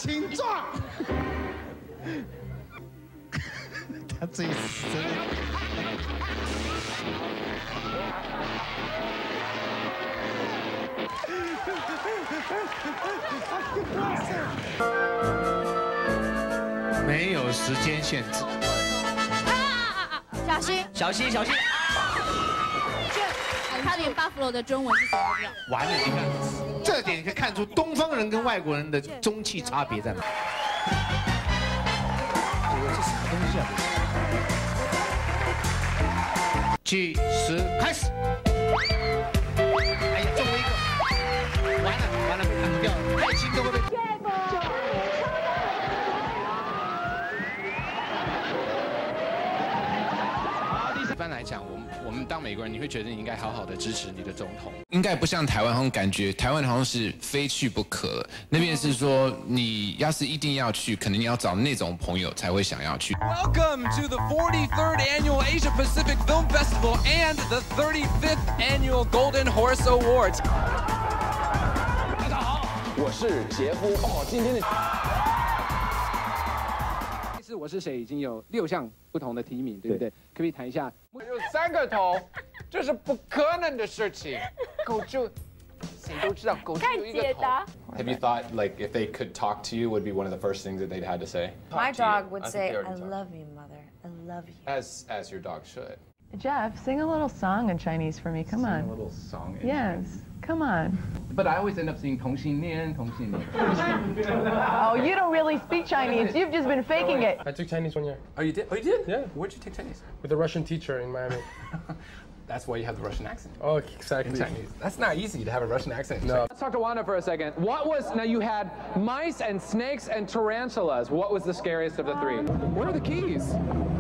请坐。他这一次真的。没有时间限制。 小心！ 小心！小心！ 他连 Buffalo 的中文是什么都不知道。 完了，你看，这点可以看出东方人跟外国人的中气差别在哪。这什么东西啊？计时开始。哎呀，最后一个，完了，被砍掉了，太轻都会被。 一般来讲，我们当美国人，你会觉得你应该好好的支持你的总统。 应该不像台湾，好像感觉台湾好像是非去不可了。那边是说，你要是一定要去，可能你要找那种朋友才会想要去。 Welcome to the 43rd Annual Asia Pacific Film Festival and the 35th Annual Golden Horse Awards。 大家好，我是杰夫。哦，今天的。 我是谁已经有6项不同的提名，对不对？可不可以谈一下？ 有3个头，这是不可能的事情。狗就谁都知道，狗就有一个头。 Have you thought like if they could talk to you, would be one of the first things that they'd had to say? My dog would say, "I love you, mother. I love you." As your dog should. Jeff, sing a little song in Chinese for me. Come on. Sing a little song. Yes. Come on. But I always end up singing 同性恋. Oh, you don't really speak Chinese. You've just been faking it. I took Chinese 1 year. Oh, you did? Oh, you did? Yeah. Where'd you take Chinese? With a Russian teacher in Miami. That's why you have the Russian accent. Oh, exactly. In Chinese. That's not easy to have a Russian accent. No. Let's talk to Wanda for a second. What was, now you had mice and snakes and tarantulas. What was the scariest of the 3? Where are the keys?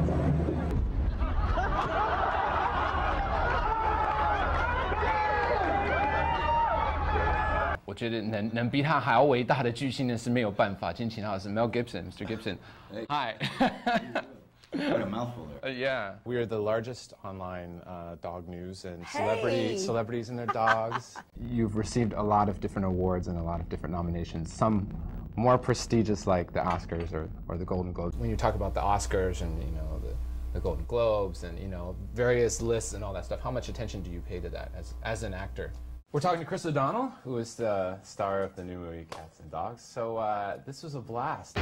我觉得能比他还要伟大的巨星呢是没有办法。今天请到的是 Mel Gibson，Mr. Gibson。Hi. What a mouthful there. Yeah. We are the largest online dog news and celebrities and their dogs. You've received a lot of different awards and a lot of different nominations. Some more prestigious, like the Oscars or the Golden Globes. When you talk about the Oscars and the Golden Globes and various lists and all that stuff, how much attention do you pay to that as an actor? We're talking to Chris O'Donnell, who is the star of the new movie Cats and Dogs. So this was a blast.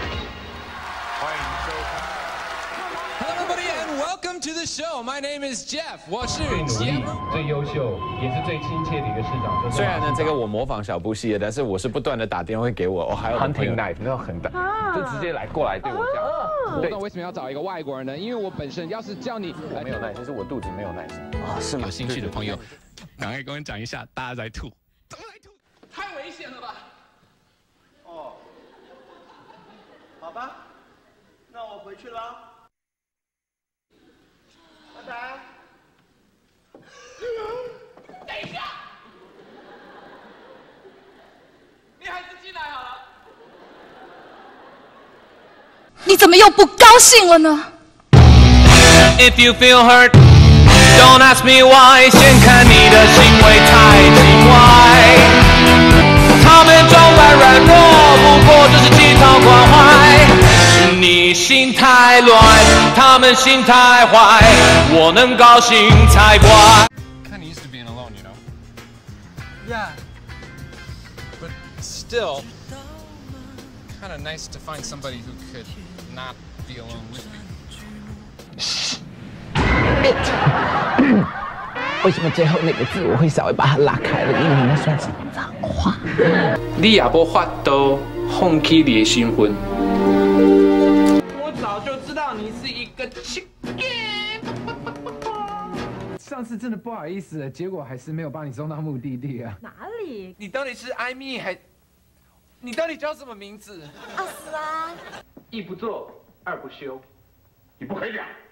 Hello, everybody, and welcome to the show. My name is Jeff. 我是杰夫。 最优秀也是最亲切的一个市长。 虽然呢，这个我模仿小布希的，但是我是不断的打电话给我，还有 hunting knife 那种很大，就直接过来对我这样。 我懂为什么要找一个外国人呢？因为我本身要是叫你没有耐心，是我肚子没有耐心。 是吗？有兴趣的朋友，赶快跟我讲一下，大家在吐。 怎么来吐？太危险了吧！ 哦，好吧，那我回去了。 拜拜。 等一下，你还是进来好了。 你怎么又不高兴了呢 If you feel hurt, don't ask me why. 先看你的行为太奇怪，他们装扮软弱，不过就是鸡头关怀。你心太乱，他们心太坏，我能高兴才怪。 Kind of used to being alone, you know. Yeah, but still, kind of nice to find somebody who could not be alone with me. 为什么最后那个字我会稍微把它拉开了？因为那算是脏话。 你也无法度放弃你的新婚。 我早就知道你是一个 chicken。 上次真的不好意思了，结果还是没有帮你送到目的地啊。 哪里？ 你到底是艾米还？你到底叫什么名字？ 阿斯啊。 一不做二不休，你不可以讲。